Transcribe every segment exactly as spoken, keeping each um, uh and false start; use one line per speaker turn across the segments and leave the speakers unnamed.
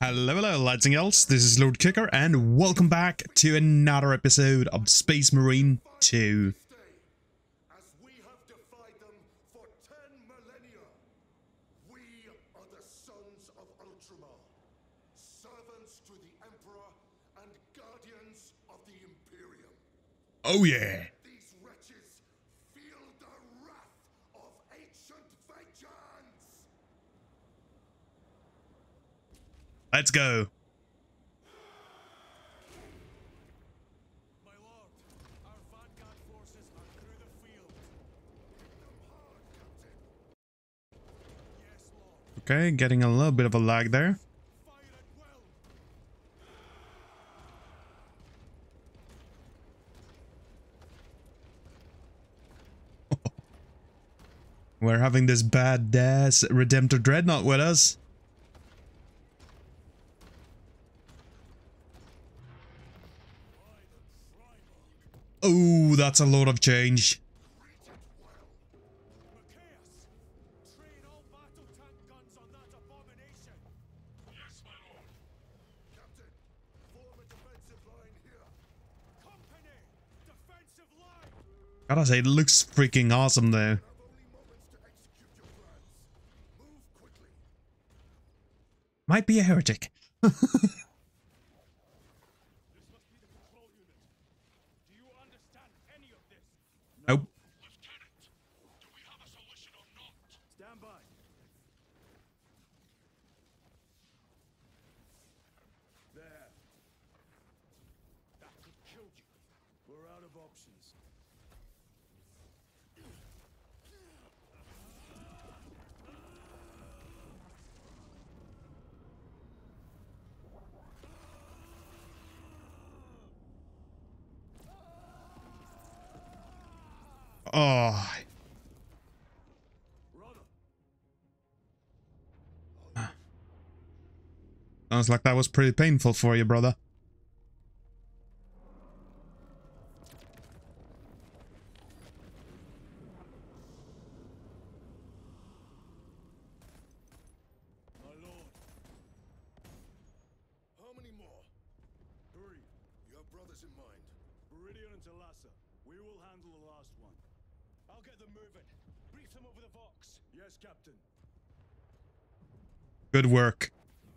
Hello, hello, lads and girls. This is Lord Kicker, and welcome back to another episode of Space Marine two.
As we have defied them for ten millennia, we are the sons of Ultramar, servants to the Emperor and guardians of the Imperium.
Oh yeah.
These wretches feel the wrath of ancient vengeance.
Let's go.
My lord, our vanguard forces are through the field. Yes, lord.
Okay, getting a little bit of a lag there.
Fire at will.
We're having this badass Redemptor Dreadnought with us. Oh, that's a lot of change.
Matthias, train all battle tank guns on that abomination.
Yes, my lord. Captain, form a defensive line here.
Company, defensive line.
Gotta say, it looks freaking awesome though.
You have only moments to execute your plans. Move quickly.
Might be a heretic.
This must be the control unit. Do you understand any of this?
Nope.
Lieutenant, do we have a solution or not?
Stand by. There. That could kill you. We're out of options.
Oh. Sounds like that was pretty painful for you, brother.
My lord.
How many more?
Three.
You have brothers in mind.
Viridian and Talassa. We will handle the last one. I'll get them moving. Brief them over the Vox. Yes, Captain.
Good work.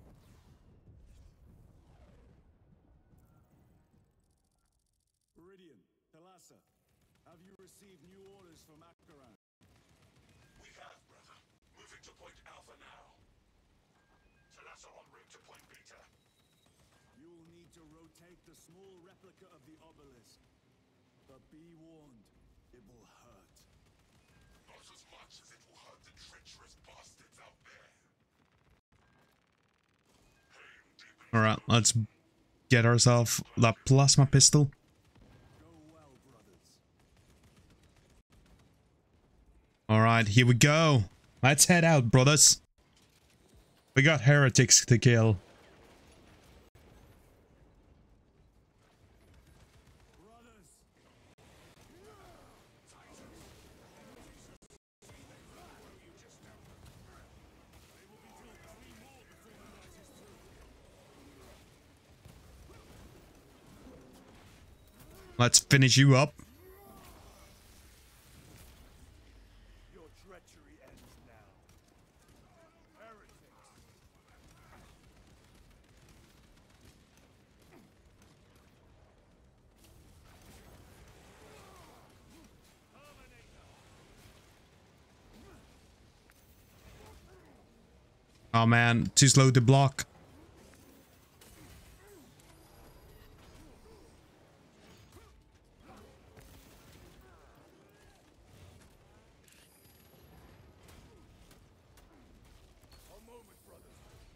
Viridian, Talassa. Have you received new orders from Akaran?
We have, brother. Moving to point Alpha now. Talassa en route to point Beta.
You will need to rotate the small replica of the obelisk. But be warned, it will hurt.
Not as much as it will hurt the treacherous bastards out there. Pain deepening.
Alright, let's get ourselves that plasma pistol.
Go well, brothers.
Alright, here we go. Let's head out, brothers. We got heretics to kill.
Brothers!
Let's finish you up.
Your treachery ends now. Heretics!
Oh man, too slow to block.
A moment, brothers.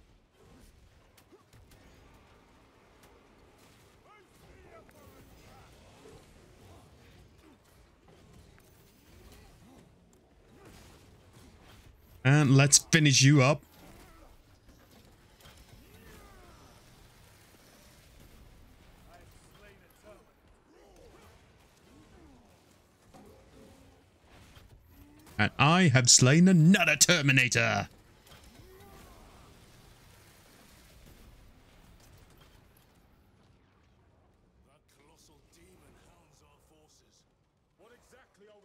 And let's finish you up.
I have slain a termite.
And I have slain another Terminator.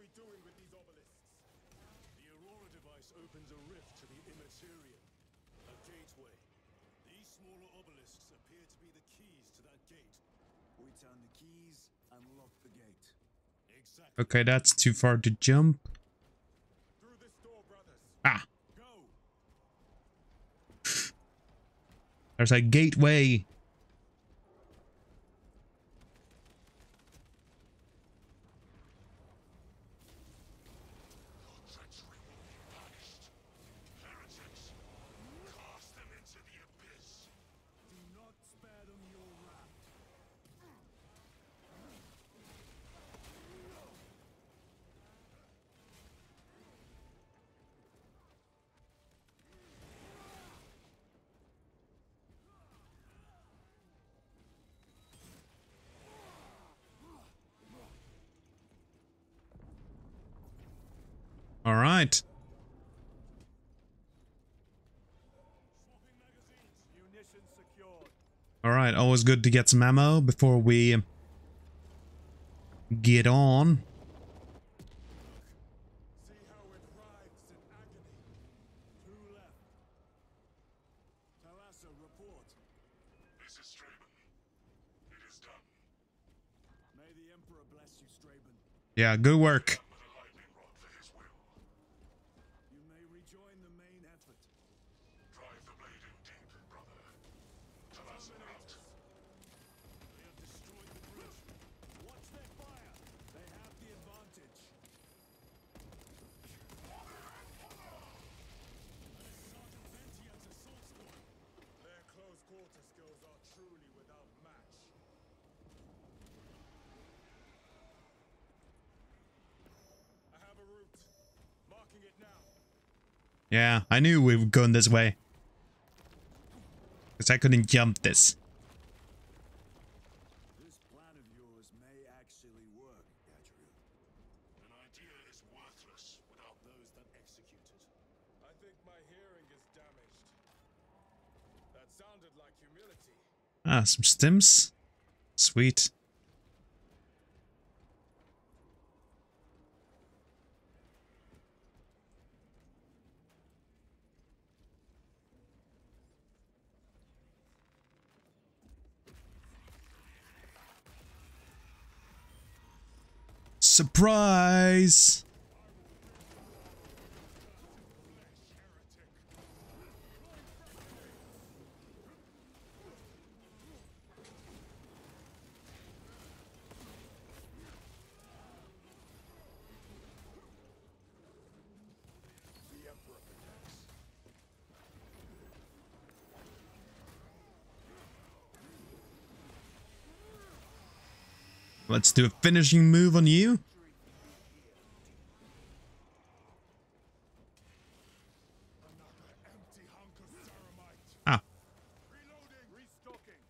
doing with these obelisks?
The Aurora device opens a rift to the immaterial, a gateway. These smaller obelisks appear to be the keys to that gate. We turn the keys and lock the gate. Exactly.
Okay, that's too far to jump.
Through this door, brothers.
Ah,
Go.
there's a gateway.
Treachery will be punished. Heretics, cast them into the abyss.
Do not spare them your wrath.
All right.
Swapping magazines. Munitions secured.
All right. Always good to get some ammo before we get on.
See how it writhes in agony.
Two left. Talassa, report.
This is Straben. It is done.
May the Emperor bless you, Straben.
Yeah, good work.
With a lightning rod for his will.
You may rejoin the main effort.
Drive the blade in deep, brother. Talassa out.
They have destroyed the bridge. Watch their fire. They have the advantage. Sergeant Ventian's assault squad.
Their close quarter skills are truly without match. I have a route. Marking it now.
Yeah, I knew we were going this way. Because I couldn't jump this.
This plan of yours may actually work, Gadriel.
An idea is worthless without
Those that execute it.
I think my hearing is damaged. That sounded like humility.
Ah, some stims. Sweet. Surprise!
The Emperor protects.
Let's do a finishing move on you.
Another empty hunk of ceramite.
Ah,
Reloading. Restocking.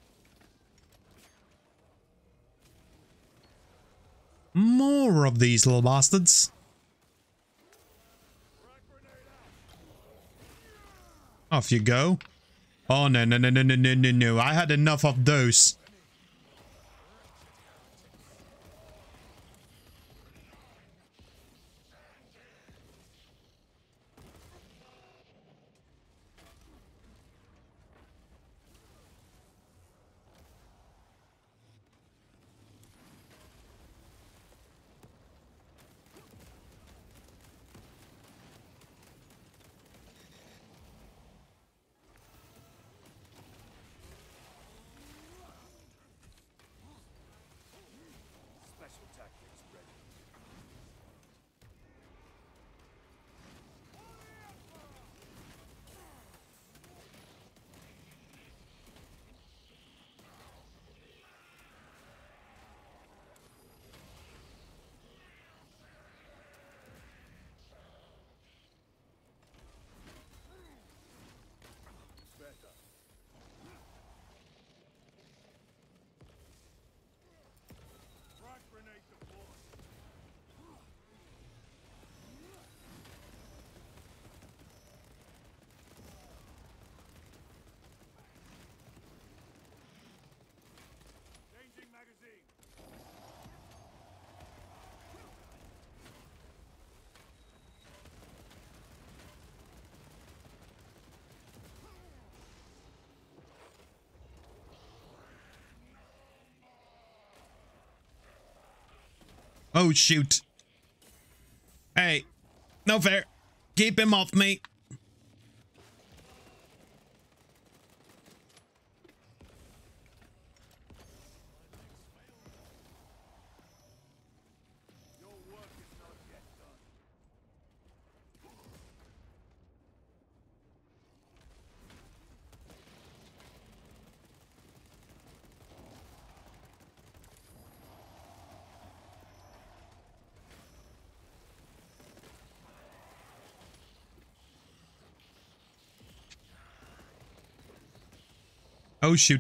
more of these little bastards. Off you go. Oh, no, no, no, no, no, no, no, no. I had enough of those. Oh, shoot. Hey, no fair. Keep him off me. Oh, shoot.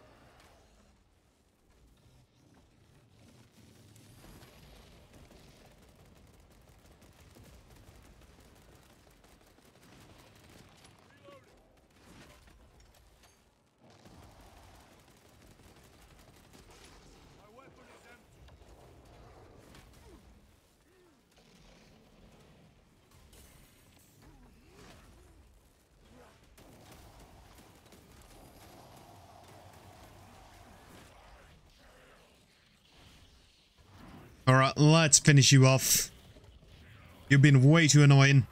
Alright, let's finish you off. You've been way too annoying.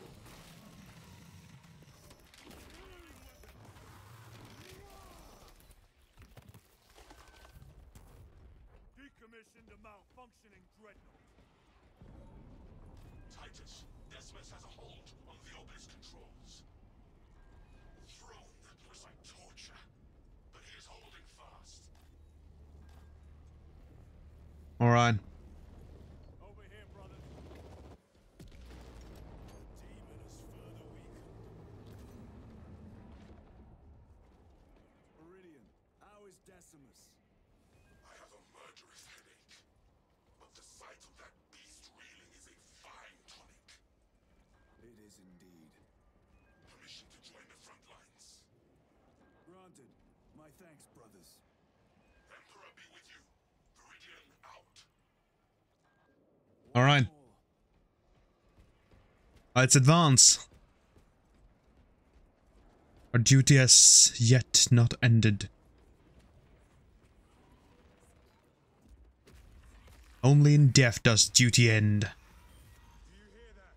Decommissioned a malfunctioning dreadnought.
Titus, Decimus has a hold on the obelisk controls. Throne looks like torture, but he is holding fast.
Alright.
Over here, brothers. Demon is further weakened. Meridian, how is Decimus?
I have a murderous headache, but the sight of that beast reeling is a fine tonic.
It is indeed.
Permission to join the front lines.
Granted. My thanks, brothers.
Emperor be with you. Meridian out.
Alright. Let's advance. Our duty has yet not ended. Only in death does duty end.
Do you hear that?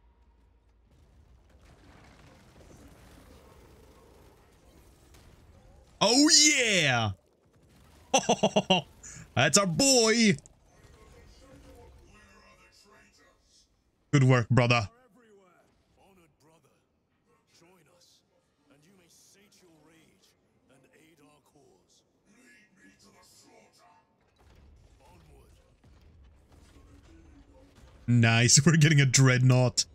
Oh yeah! That's our boy!
Where are the traitors?
Good work, brother.
Are everywhere. Honored brother, join us, and you may sate your rage and aid our cause.
Lead me to the slaughter.
Onward.
Nice, we're getting a dreadnought.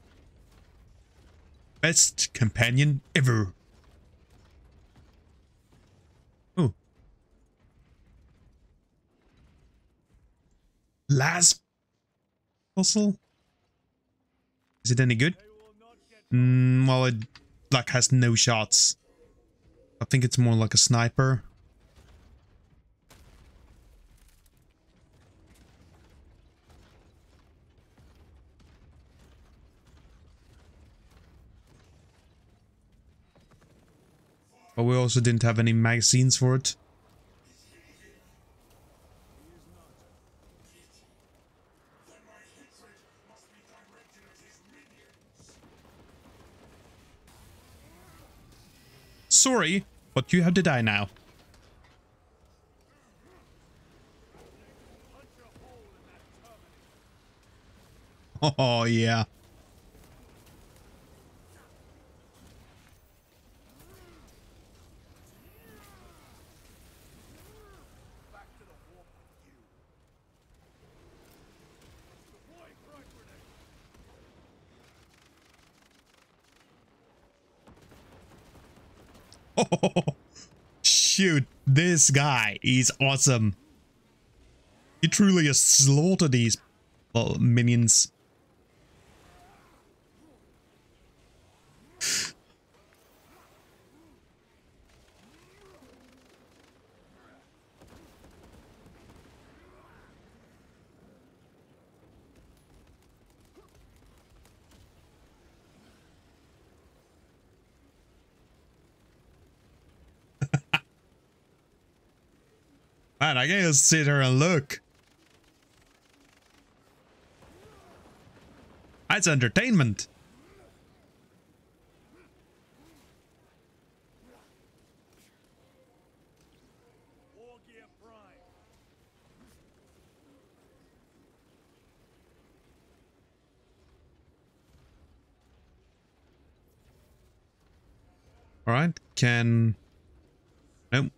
Best companion ever. Oh. Last puzzle? Is it any good?
They will not get
Mm, well, it like has no shots. I think it's more like a sniper. But we also didn't have any magazines for it.
Then my hatred must be directed at his minions.
Sorry, but you have to die now. Oh, yeah.
back to the warp with you. Deploy frag grenade.
Oh, shoot, this guy is awesome. He truly has slaughtered these little minions. Man, I can just sit here and look. That's entertainment.
War gear prime.
All right, can... Nope.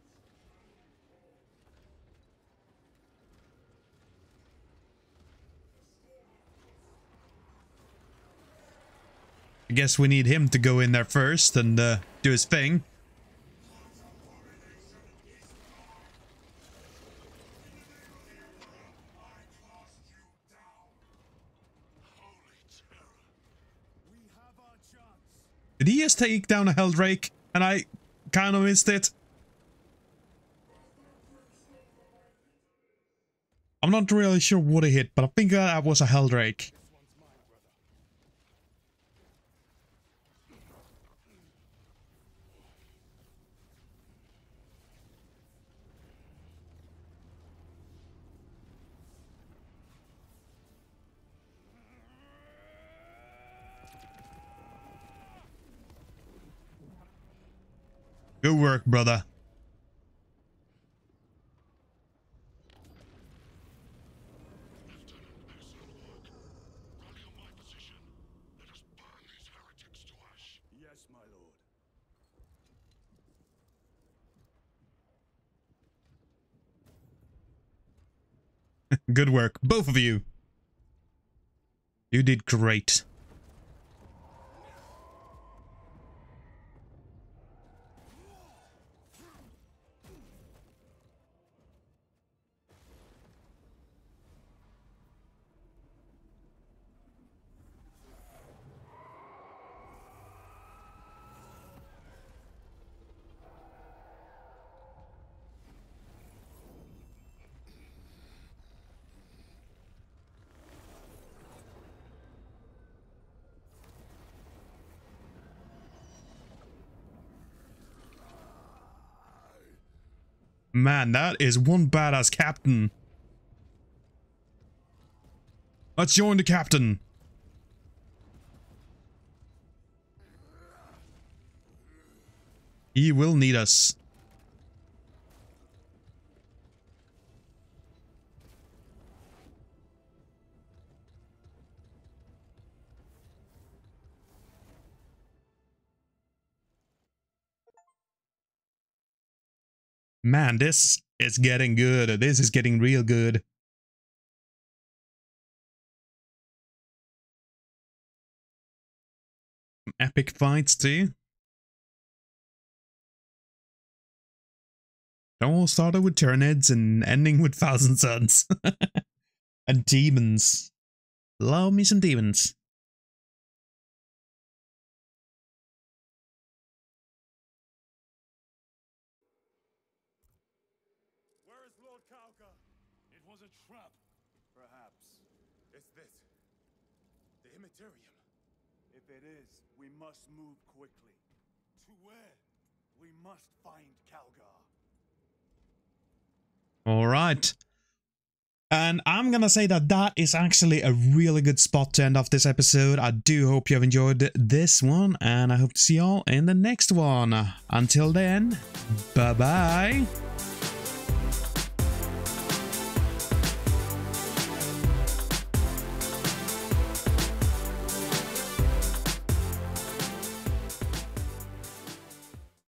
I guess we need him to go in there first and uh, do his thing.
We have our chance.
Did he just take down a Helldrake and I kind of missed it? I'm not really sure what he hit, but I think that was a Helldrake.
This one's mine, brother.
Good work, brother.
Yes, my lord.
Good work, both of you. You did great. Man, that is one badass captain. Let's join the captain. He will need us. Man, this is getting good. This is getting real good. Epic fights too. It all started with Tyranids and ending with Thousand Suns. And demons. Love me some demons.
Where is Lord Kauka? It was a trap. Perhaps.
Is this the Immaterium?
If it is, we must move quickly. To where? We must find Calgar.
All right. And I'm gonna say that that is actually a really good spot to end off this episode. I do hope you have enjoyed this one, and I hope to see y'all in the next one. Until then, bye-bye.